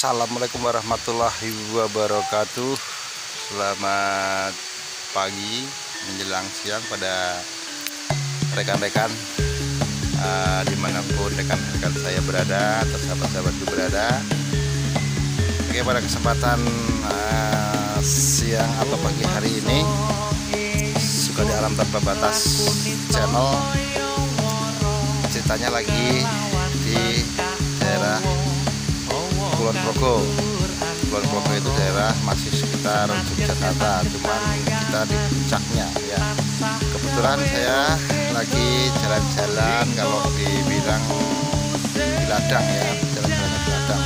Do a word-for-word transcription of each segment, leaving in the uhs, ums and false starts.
Assalamualaikum warahmatullahi wabarakatuh. Selamat pagi menjelang siang pada rekan-rekan uh, dimanapun rekan-rekan saya berada atau sahabat-sahabatku berada. Oke, pada kesempatan uh, siang atau pagi hari ini, Suka di Alam Tanpa Batas channel ceritanya lagi di daerah Kulon Progo. Kulon Progo itu daerah masih sekitar Yogyakarta, cuman kita di puncaknya ya. Kebetulan saya lagi jalan-jalan, kalau dibilang di ladang ya, jalan-jalan di ladang.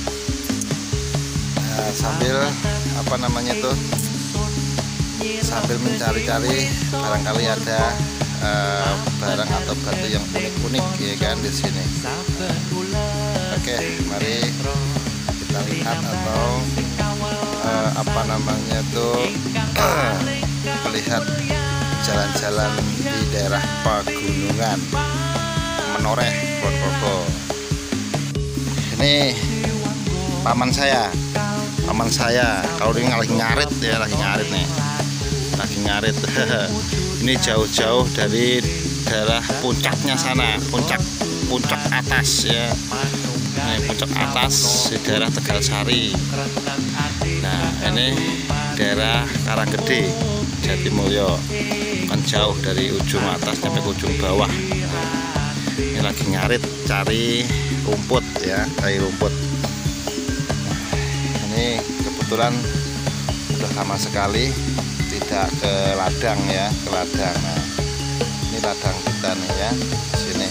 Nah, sambil apa namanya tuh, sambil mencari-cari barangkali ada uh, barang atau batu yang unik-unik ya kan di sini. Oke, mari kita lihat atau uh, apa namanya tuh melihat jalan-jalan di daerah pegunungan Menoreh, Kulon Progo. Ini paman saya, paman saya. Kalau ini lagi ngarit ya, lagi ngarit nih, lagi ngarit. Ini jauh-jauh dari daerah puncaknya sana, puncak puncak atas ya. Ini puncak atas di daerah Tegalsari. Nah, ini daerah Karanggede, Jatimulyo, kan jauh dari ujung atas sampai ujung bawah. Ini lagi ngarit cari rumput ya, cari rumput. Ini kebetulan sudah lama sekali tidak ke ladang ya, ke ladang. Nah, ini ladang kita nih ya, sini.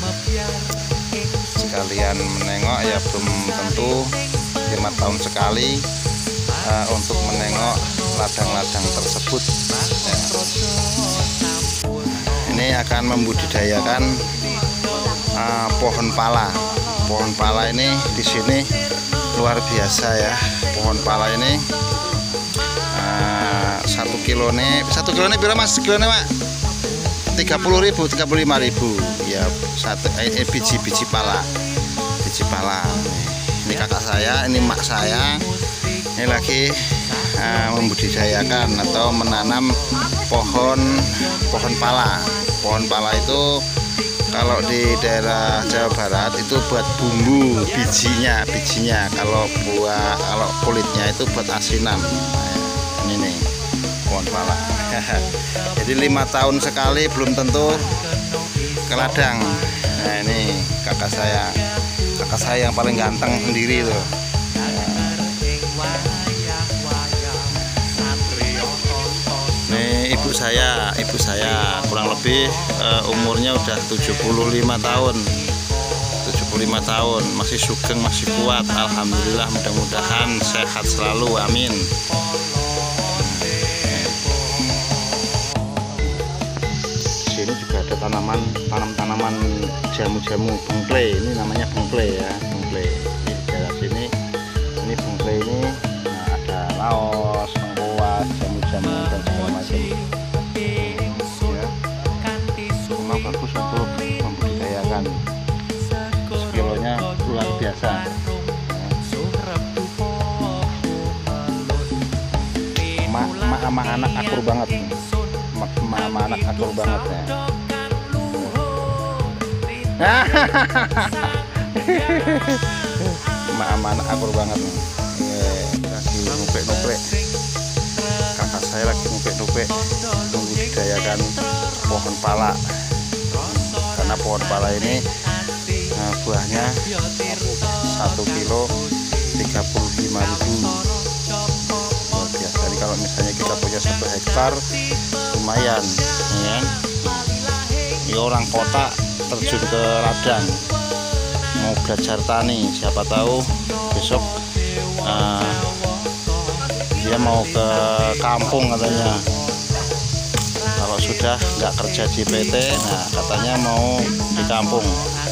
Sekalian menengok ya, belum tentu lima tahun sekali uh, untuk menengok ladang-ladang tersebut ya. Ini akan membudidayakan uh, pohon pala. Pohon pala ini di sini luar biasa ya. Pohon pala ini uh, satu kilo nih, satu kilo nih berapa mas? Kilo nih pak? tiga puluh ribu, tiga puluh lima ribu ya, satu eh, biji-biji pala, biji pala. Ini kakak saya, ini mak saya, ini lagi uh, membudidayakan atau menanam pohon pohon pala. Pohon pala itu kalau di daerah Jawa Barat itu buat bumbu, bijinya, bijinya. Kalau buah, kalau kulitnya itu buat asinan. Nah, ini nih pohon pala. Jadi lima tahun sekali belum tentu ke ladang. Nah, ini kakak saya, kakak saya yang paling ganteng sendiri tuh. Nih ibu saya, ibu saya kurang lebih uh, umurnya udah tujuh puluh lima tahun, tujuh puluh lima tahun, masih sugeng, masih kuat. Alhamdulillah, mudah-mudahan sehat selalu, amin. Ini juga ada tanaman, tanam-tanaman jamu-jamu bengklai. Ini namanya bengklai ya, bengklai. Ini di daerah sini, ini bengklai ini nah, ada laos, lengkuas, jamu-jamu dan segala macam. Ya, memang bagus untuk membudidayakan. Sekilonya luar biasa. Emak, emak sama anak akur banget nih. Sama anak akur banget ya. Sama anak akur banget nih. Lagi nupek-nupek. Kakak saya lagi nupek-nupek membudidayakan pohon pala. Karena pohon pala ini nah, buahnya satu kilo tiga puluh lima ribu. Jadi kalau misalnya kita punya satu hektar lumayan ya. Ini orang kota terjun ke ladang mau belajar tani, siapa tahu besok uh, dia mau ke kampung katanya. Kalau sudah nggak kerja di P T, nah katanya mau di kampung.